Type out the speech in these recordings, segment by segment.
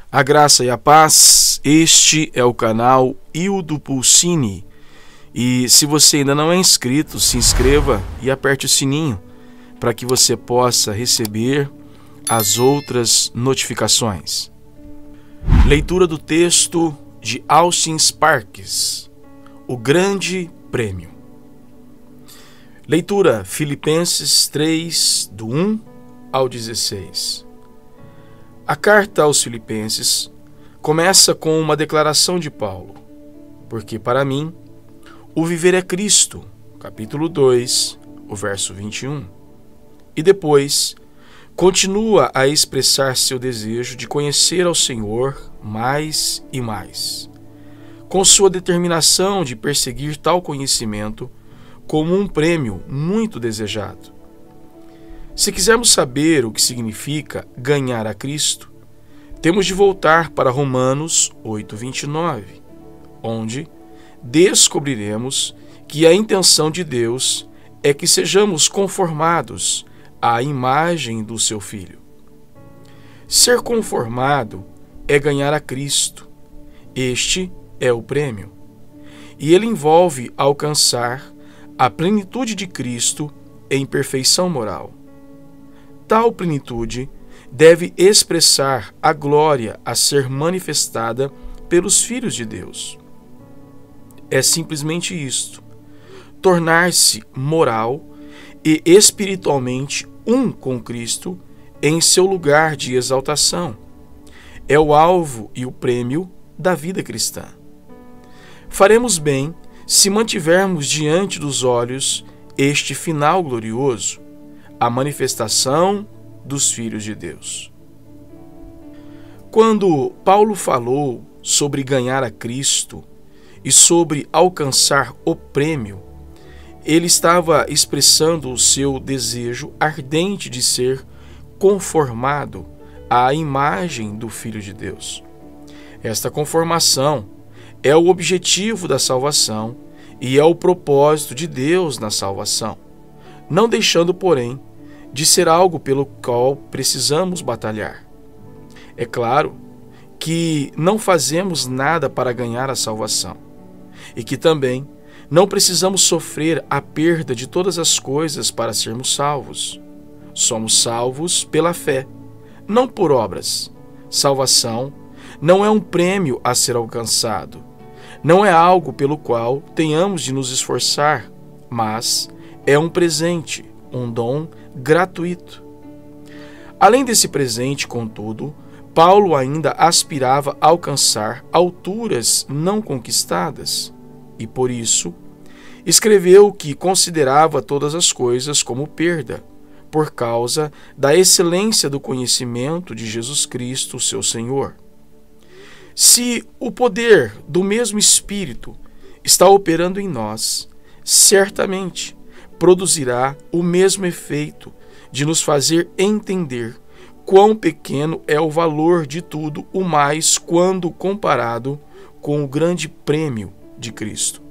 A graça e a paz, este é o canal Ildo Pulcini. E se você ainda não é inscrito, se inscreva e aperte o sininho para que você possa receber as outras notificações. Leitura do texto de Austin Sparks, O Grande Prêmio. Leitura Filipenses 3, do 1 ao 16. A carta aos Filipenses começa com uma declaração de Paulo, porque para mim o viver é Cristo, capítulo 2, o verso 21. E depois continua a expressar seu desejo de conhecer ao Senhor mais e mais, com sua determinação de perseguir tal conhecimento como um prêmio muito desejado. Se quisermos saber o que significa ganhar a Cristo, temos de voltar para Romanos 8:29, onde descobriremos que a intenção de Deus é que sejamos conformados à imagem do seu Filho. Ser conformado é ganhar a Cristo. Este é o prêmio. E ele envolve alcançar a plenitude de Cristo em perfeição moral. Tal plenitude deve expressar a glória a ser manifestada pelos filhos de Deus. É simplesmente isto: tornar-se moral e espiritualmente um com Cristo em seu lugar de exaltação. É o alvo e o prêmio da vida cristã. Faremos bem se mantivermos diante dos olhos este final glorioso, a manifestação dos filhos de Deus. Quando Paulo falou sobre ganhar a Cristo e sobre alcançar o prêmio, ele estava expressando o seu desejo ardente de ser conformado à imagem do Filho de Deus. Esta conformação é o objetivo da salvação e é o propósito de Deus na salvação, não deixando, porém, de ser algo pelo qual precisamos batalhar. É claro que não fazemos nada para ganhar a salvação e que também não precisamos sofrer a perda de todas as coisas para sermos salvos. Somos salvos pela fé, não por obras. Salvação não é um prêmio a ser alcançado, não é algo pelo qual tenhamos de nos esforçar, mas é um presente, um dom gratuito. Além desse presente, contudo, Paulo ainda aspirava a alcançar alturas não conquistadas e, por isso, escreveu que considerava todas as coisas como perda, por causa da excelência do conhecimento de Jesus Cristo, seu Senhor. Se o poder do mesmo Espírito está operando em nós, certamente produzirá o mesmo efeito de nos fazer entender quão pequeno é o valor de tudo o mais quando comparado com o grande prêmio de Cristo.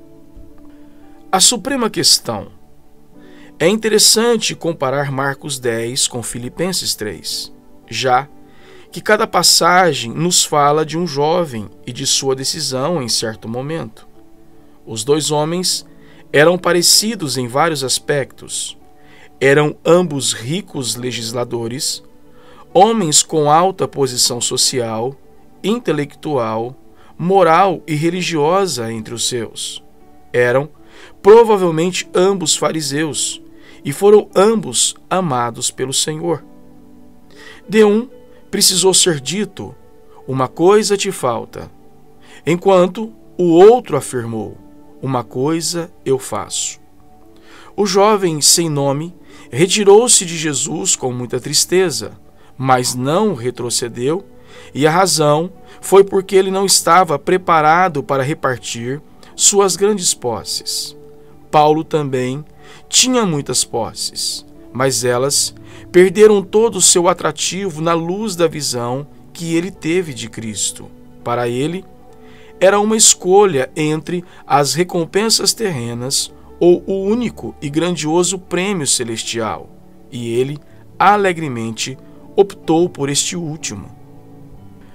A suprema questão: é interessante comparar Marcos 10 com Filipenses 3, já que cada passagem nos fala de um jovem e de sua decisão em certo momento. Os dois homens eram parecidos em vários aspectos. Eram ambos ricos legisladores, homens com alta posição social, intelectual, moral e religiosa entre os seus. Eram provavelmente ambos fariseus e foram ambos amados pelo Senhor. De um precisou ser dito: uma coisa te falta, enquanto o outro afirmou: uma coisa eu faço. O jovem sem nome retirou-se de Jesus com muita tristeza, mas não retrocedeu, e a razão foi porque ele não estava preparado para repartir suas grandes posses. Paulo também tinha muitas posses, mas elas perderam todo o seu atrativo na luz da visão que ele teve de Cristo. Para ele, era uma escolha entre as recompensas terrenas ou o único e grandioso prêmio celestial, e ele alegremente optou por este último.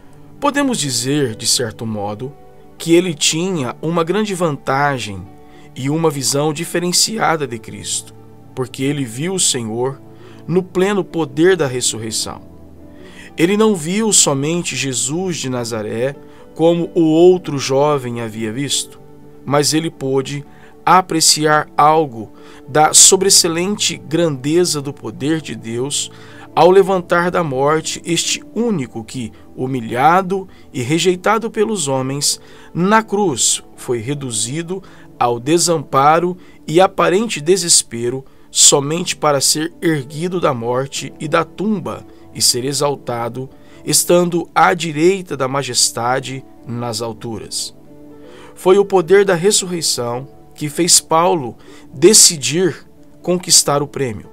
Podemos dizer, de certo modo, que ele tinha uma grande vantagem e uma visão diferenciada de Cristo, porque ele viu o Senhor no pleno poder da ressurreição. Ele não viu somente Jesus de Nazaré como o outro jovem havia visto, mas ele pôde apreciar algo da sobressalente grandeza do poder de Deus ao levantar da morte este único que, humilhado e rejeitado pelos homens, na cruz foi reduzido ao desamparo e aparente desespero somente para ser erguido da morte e da tumba e ser exaltado, estando à direita da majestade nas alturas. Foi o poder da ressurreição que fez Paulo decidir conquistar o prêmio.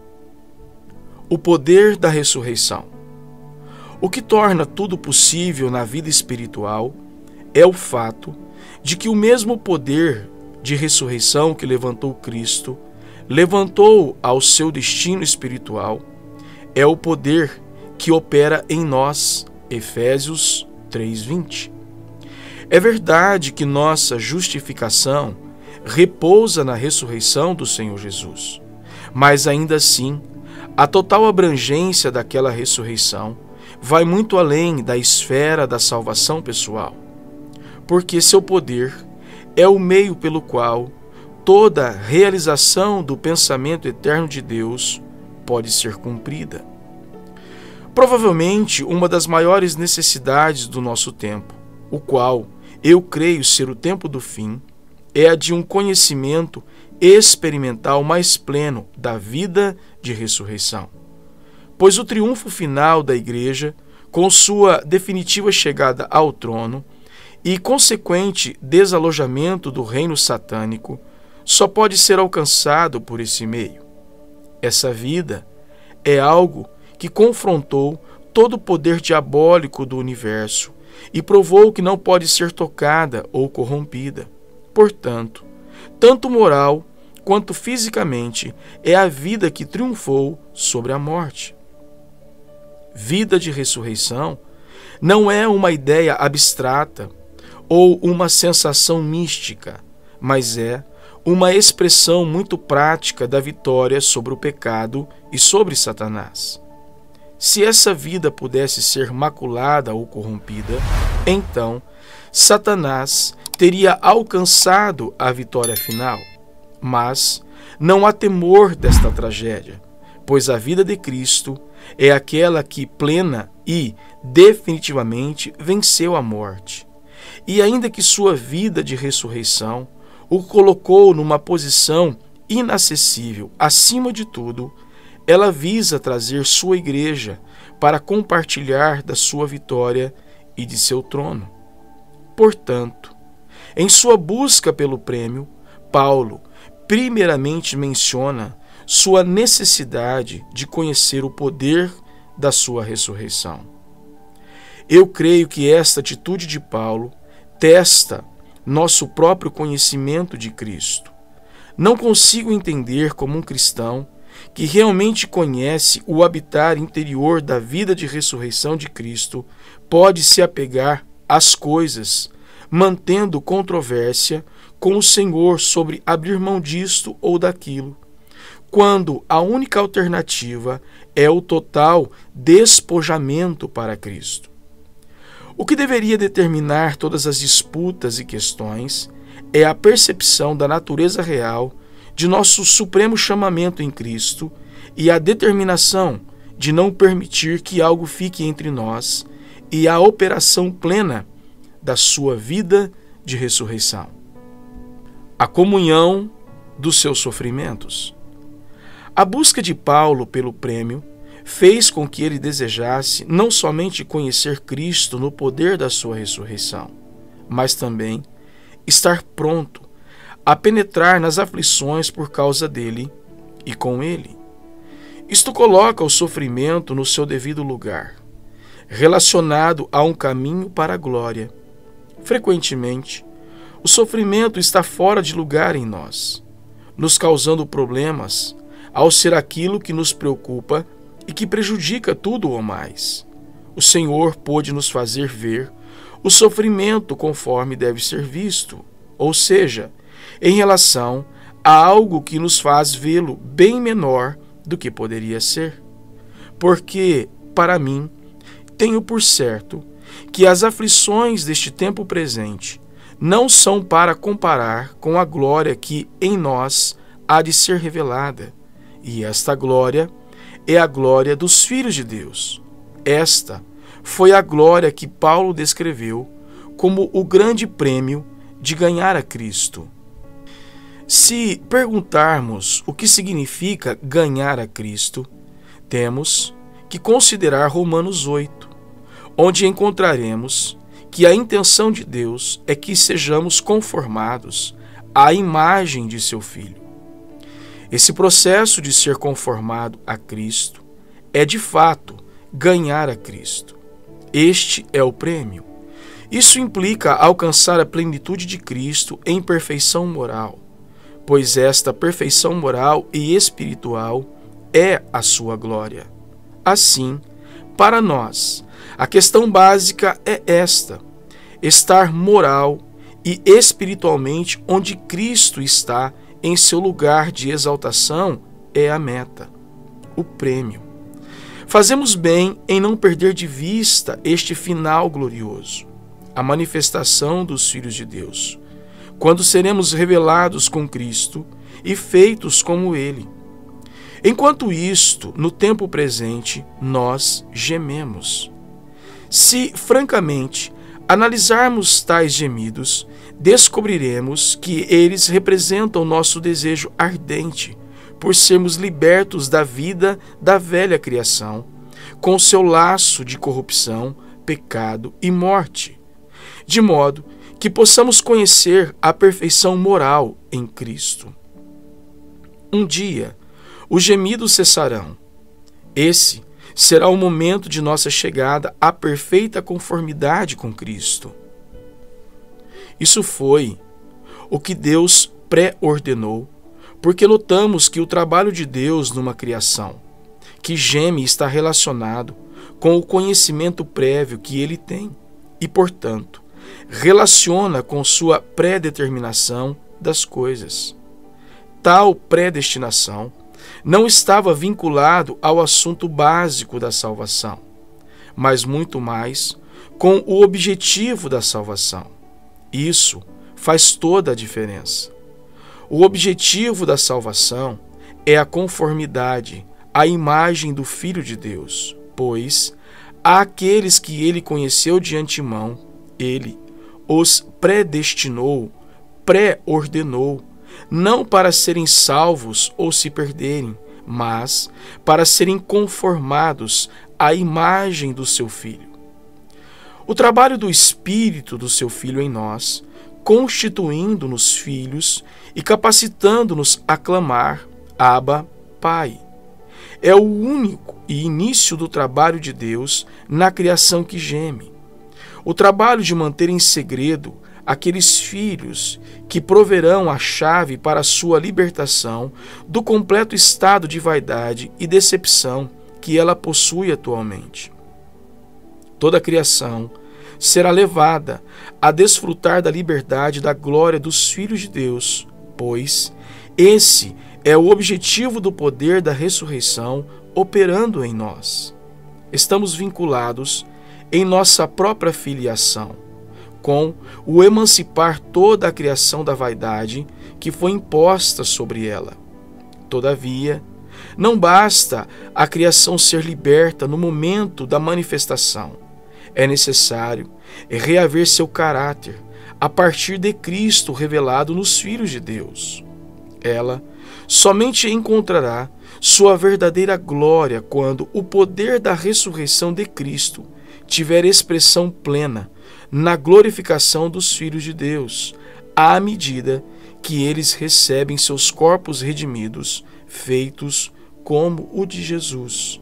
O poder da ressurreição. O que torna tudo possível na vida espiritual é o fato de que o mesmo poder de ressurreição que levantou Cristo, levantou ao seu destino espiritual, é o poder que opera em nós. Efésios 3:20. É verdade que nossa justificação repousa na ressurreição do Senhor Jesus, mas ainda assim, a total abrangência daquela ressurreição vai muito além da esfera da salvação pessoal, porque seu poder é o meio pelo qual toda realização do pensamento eterno de Deus pode ser cumprida. Provavelmente uma das maiores necessidades do nosso tempo, o qual eu creio ser o tempo do fim, é a de um conhecimento experimental mais pleno da vida de ressurreição. Pois o triunfo final da Igreja, com sua definitiva chegada ao trono e consequente desalojamento do reino satânico, só pode ser alcançado por esse meio. Essa vida é algo que confrontou todo o poder diabólico do universo e provou que não pode ser tocada ou corrompida. Portanto, tanto moral quanto fisicamente, é a vida que triunfou sobre a morte. Vida de ressurreição não é uma ideia abstrata ou uma sensação mística, mas é uma expressão muito prática da vitória sobre o pecado e sobre Satanás. Se essa vida pudesse ser maculada ou corrompida, então Satanás teria alcançado a vitória final. Mas não há temor desta tragédia, pois a vida de Cristo é aquela que plena e definitivamente venceu a morte. E ainda que sua vida de ressurreição o colocou numa posição inacessível acima de tudo, ela visa trazer sua igreja para compartilhar da sua vitória e de seu trono. Portanto, em sua busca pelo prêmio, Paulo primeiramente menciona sua necessidade de conhecer o poder da sua ressurreição. Eu creio que esta atitude de Paulo testa nosso próprio conhecimento de Cristo. Não consigo entender como um cristão que realmente conhece o habitar interior da vida de ressurreição de Cristo pode se apegar às coisas, mantendo controvérsia com o Senhor sobre abrir mão disto ou daquilo, quando a única alternativa é o total despojamento para Cristo. O que deveria determinar todas as disputas e questões é a percepção da natureza real de nosso supremo chamamento em Cristo e a determinação de não permitir que algo fique entre nós e a operação plena da sua vida de ressurreição. A comunhão dos seus sofrimentos. A busca de Paulo pelo prêmio fez com que ele desejasse não somente conhecer Cristo no poder da sua ressurreição, mas também estar pronto a penetrar nas aflições por causa dele e com ele. Isto coloca o sofrimento no seu devido lugar, relacionado a um caminho para a glória. Frequentemente, o sofrimento está fora de lugar em nós, nos causando problemas ao ser aquilo que nos preocupa e que prejudica tudo ou mais. o Senhor pôde nos fazer ver o sofrimento conforme deve ser visto, ou seja, em relação a algo que nos faz vê-lo bem menor do que poderia ser. Porque, para mim, tenho por certo que as aflições deste tempo presente não são para comparar com a glória que em nós há de ser revelada, e esta glória é a glória dos filhos de Deus. Esta foi a glória que Paulo descreveu como o grande prêmio de ganhar a Cristo. Se perguntarmos o que significa ganhar a Cristo, temos que considerar Romanos 8, onde encontraremos que a intenção de Deus é que sejamos conformados à imagem de seu Filho. Esse processo de ser conformado a Cristo é, de fato, ganhar a Cristo. Este é o prêmio. Isso implica alcançar a plenitude de Cristo em perfeição moral, pois esta perfeição moral e espiritual é a sua glória. Assim, para nós, a questão básica é esta: estar moral e espiritualmente onde Cristo está em seu lugar de exaltação é a meta, o prêmio. Fazemos bem em não perder de vista este final glorioso, a manifestação dos filhos de Deus, quando seremos revelados com Cristo e feitos como Ele. Enquanto isto, no tempo presente, nós gememos. Se, francamente, analisarmos tais gemidos, descobriremos que eles representam nosso desejo ardente por sermos libertos da vida da velha criação, com seu laço de corrupção, pecado e morte, de modo que possamos conhecer a perfeição moral em Cristo. Um dia, os gemidos cessarão. Esse será o momento de nossa chegada à perfeita conformidade com Cristo. Isso foi o que Deus pré-ordenou, porque notamos que o trabalho de Deus numa criação que geme está relacionado com o conhecimento prévio que ele tem e, portanto, relaciona com sua predeterminação das coisas. Tal predestinação não estava vinculado ao assunto básico da salvação, mas muito mais com o objetivo da salvação. Isso faz toda a diferença. O objetivo da salvação é a conformidade à imagem do Filho de Deus, pois àqueles que ele conheceu de antemão, ele os predestinou, pré-ordenou, não para serem salvos ou se perderem, mas para serem conformados à imagem do seu Filho. O trabalho do Espírito do seu Filho em nós, constituindo-nos filhos e capacitando-nos a clamar, Abba, Pai, é o único e início do trabalho de Deus na criação que geme. O trabalho de manter em segredo aqueles filhos que proverão a chave para a sua libertação do completo estado de vaidade e decepção que ela possui atualmente. Toda a criação será levada a desfrutar da liberdade e da glória dos filhos de Deus, pois esse é o objetivo do poder da ressurreição operando em nós. Estamos vinculados em nossa própria filiação com o emancipar toda a criação da vaidade que foi imposta sobre ela. Todavia, não basta a criação ser liberta no momento da manifestação. É necessário reaver seu caráter a partir de Cristo revelado nos filhos de Deus. Ela somente encontrará sua verdadeira glória quando o poder da ressurreição de Cristo tiver expressão plena na glorificação dos filhos de Deus, à medida que eles recebem seus corpos redimidos, feitos como o de Jesus.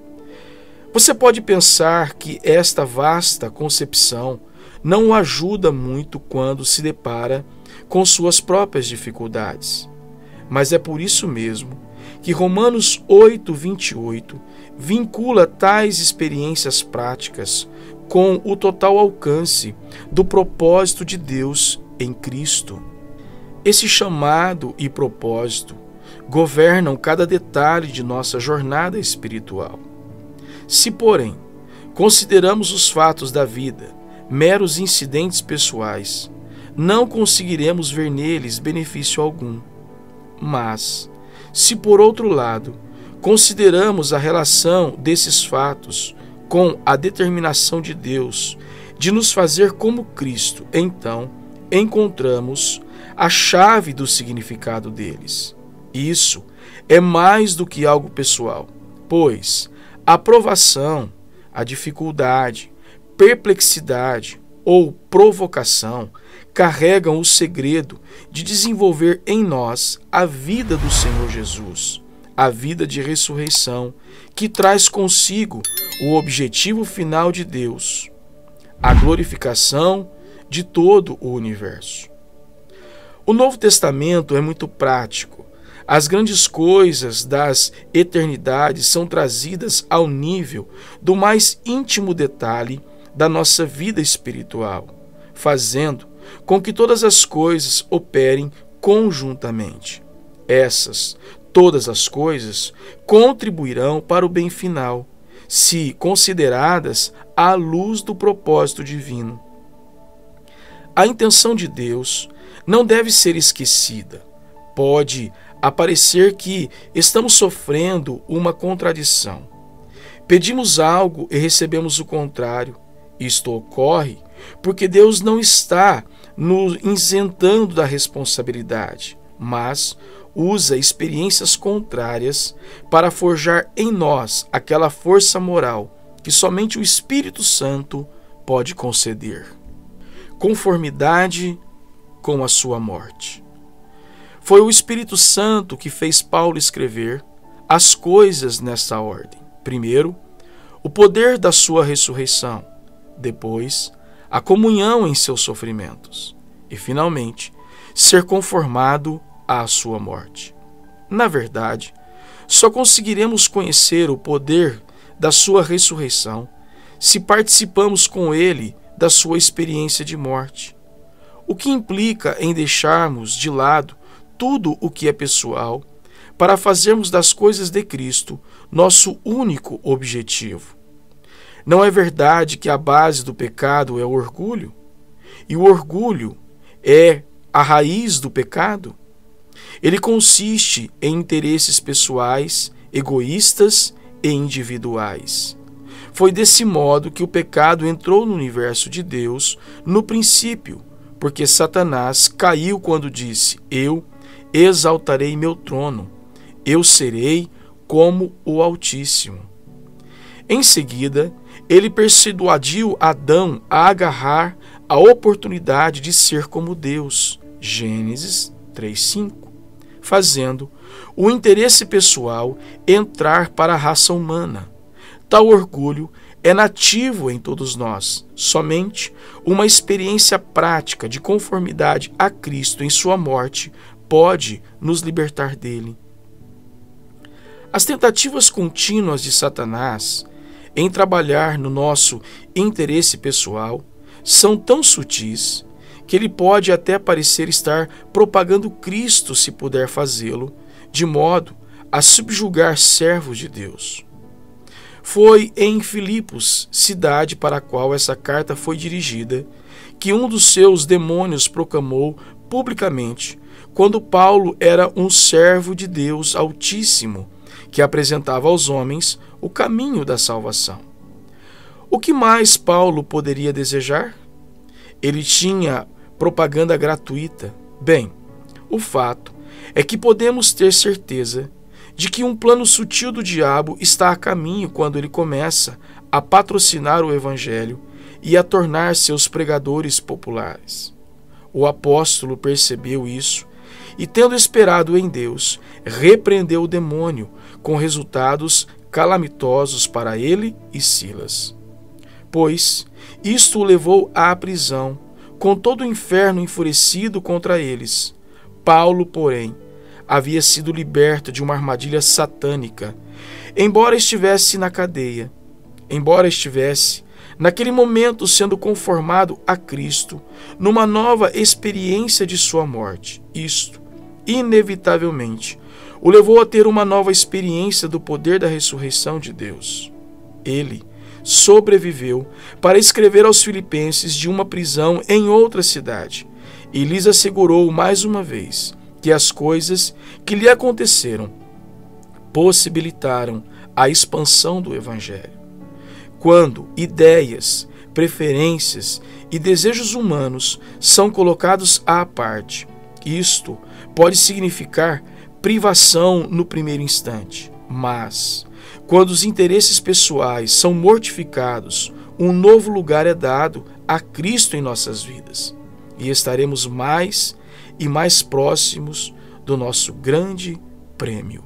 Você pode pensar que esta vasta concepção não o ajuda muito quando se depara com suas próprias dificuldades, mas é por isso mesmo que Romanos 8:28 vincula tais experiências práticas com o total alcance do propósito de Deus em Cristo. Esse chamado e propósito governam cada detalhe de nossa jornada espiritual. Se, porém, consideramos os fatos da vida meros incidentes pessoais, não conseguiremos ver neles benefício algum. Mas, se por outro lado, consideramos a relação desses fatos com a determinação de Deus de nos fazer como Cristo, então encontramos a chave do significado deles. Isso é mais do que algo pessoal, pois a provação, a dificuldade, perplexidade ou provocação carregam o segredo de desenvolver em nós a vida do Senhor Jesus, a vida de ressurreição, que traz consigo o objetivo final de Deus, a glorificação de todo o universo. O Novo Testamento é muito prático. As grandes coisas das eternidades são trazidas ao nível do mais íntimo detalhe da nossa vida espiritual, fazendo com que todas as coisas operem conjuntamente. Todas as coisas, contribuirão para o bem final, se consideradas à luz do propósito divino. A intenção de Deus não deve ser esquecida. Pode aparecer que estamos sofrendo uma contradição. Pedimos algo e recebemos o contrário. Isto ocorre porque Deus não está nos isentando da responsabilidade, mas usa experiências contrárias para forjar em nós aquela força moral que somente o Espírito Santo pode conceder. Conformidade com a sua morte. Foi o Espírito Santo que fez Paulo escrever as coisas nesta ordem. Primeiro, o poder da sua ressurreição. Depois, a comunhão em seus sofrimentos. E, finalmente, ser conformado à sua morte. Na verdade, só conseguiremos conhecer o poder da sua ressurreição se participamos com ele da sua experiência de morte, o que implica em deixarmos de lado tudo o que é pessoal para fazermos das coisas de Cristo nosso único objetivo. Não é verdade que a base do pecado é o orgulho? E o orgulho é a raiz do pecado? Ele consiste em interesses pessoais, egoístas e individuais. Foi desse modo que o pecado entrou no universo de Deus no princípio, porque Satanás caiu quando disse: Eu exaltarei meu trono, eu serei como o Altíssimo. Em seguida, ele persuadiu Adão a agarrar a oportunidade de ser como Deus, Gênesis 3:5, fazendo o interesse pessoal entrar para a raça humana. Tal orgulho é nativo em todos nós. Somente uma experiência prática de conformidade a Cristo em sua morte pode nos libertar dele. As tentativas contínuas de Satanás em trabalhar no nosso interesse pessoal são tão sutis que ele pode até parecer estar propagando Cristo se puder fazê-lo, de modo a subjugar servos de Deus. Foi em Filipos, cidade para a qual essa carta foi dirigida, que um dos seus demônios proclamou publicamente, quando Paulo era um servo de Deus Altíssimo, que apresentava aos homens o caminho da salvação. O que mais Paulo poderia desejar? Ele tinha propaganda gratuita. Bem, o fato é que podemos ter certeza de que um plano sutil do diabo está a caminho quando ele começa a patrocinar o Evangelho e a tornar seus pregadores populares. O apóstolo percebeu isso e, tendo esperado em Deus, repreendeu o demônio, com resultados calamitosos para ele e Silas. Pois isto o levou à prisão, com todo o inferno enfurecido contra eles. Paulo, porém, havia sido liberto de uma armadilha satânica, embora estivesse na cadeia, embora estivesse, naquele momento, sendo conformado a Cristo, numa nova experiência de sua morte. Isto, inevitavelmente, o levou a ter uma nova experiência do poder da ressurreição de Deus. Ele sobreviveu para escrever aos Filipenses de uma prisão em outra cidade, e lhes assegurou mais uma vez que as coisas que lhe aconteceram possibilitaram a expansão do Evangelho. Quando ideias, preferências e desejos humanos são colocados à parte, isto pode significar privação no primeiro instante, mas quando os interesses pessoais são mortificados, um novo lugar é dado a Cristo em nossas vidas, e estaremos mais e mais próximos do nosso grande prêmio.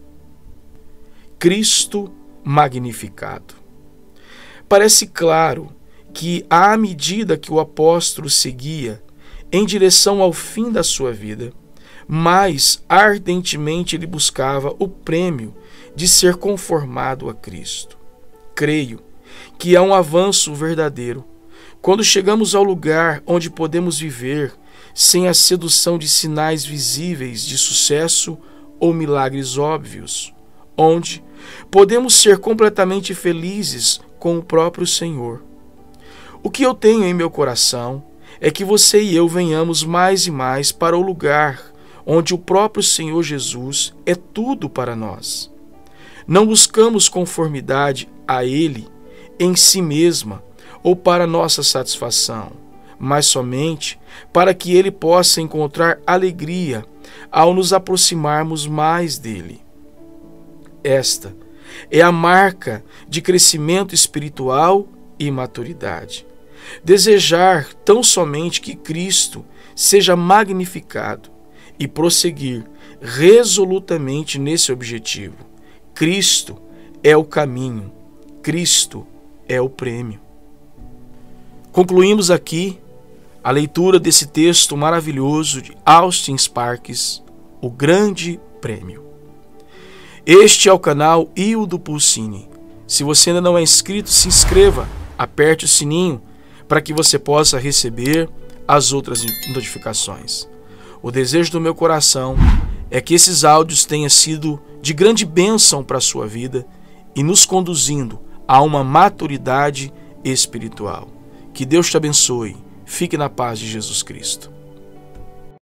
Cristo magnificado. Parece claro que, à medida que o apóstolo seguia em direção ao fim da sua vida, mais ardentemente ele buscava o prêmio de ser conformado a Cristo. Creio que há um avanço verdadeiro quando chegamos ao lugar onde podemos viver sem a sedução de sinais visíveis de sucesso ou milagres óbvios, onde podemos ser completamente felizes com o próprio Senhor. O que eu tenho em meu coração é que você e eu venhamos mais e mais para o lugar onde o próprio Senhor Jesus é tudo para nós. Não buscamos conformidade a Ele em si mesma ou para nossa satisfação, mas somente para que Ele possa encontrar alegria ao nos aproximarmos mais dEle. Esta é a marca de crescimento espiritual e maturidade. Desejar tão somente que Cristo seja magnificado e prosseguir resolutamente nesse objetivo. Cristo é o caminho, Cristo é o prêmio. Concluímos aqui a leitura desse texto maravilhoso de Austin Sparks, O Grande Prêmio. Este é o canal Hildo Pulcini. Se você ainda não é inscrito, se inscreva, aperte o sininho para que você possa receber as outras notificações. O desejo do meu coração é que esses áudios tenham sido de grande bênção para a sua vida e nos conduzindo a uma maturidade espiritual. Que Deus te abençoe. Fique na paz de Jesus Cristo.